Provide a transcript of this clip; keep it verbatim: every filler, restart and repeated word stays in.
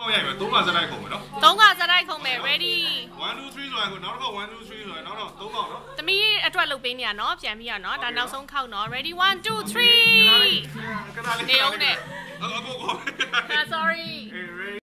ခေါက်ရိုက်မယ်သုံးခါစတိုက်ခုံမယ်နော်သုံးခါစတိုက်ခုံမယ် ready one two three ဆိုရင်ကိုနောက်တစ်ခေါက်one two three ဆိုရင်နောက်တော့သုံးခေါက်နော်သမီးအတွက်လုပ်ပေးနေရနော်ပြန်ပြီးရနော်ဒါနောက်ဆုံးခေါက်နော် ready one two three နေအောင်နဲ့အကိုခေါ် sorry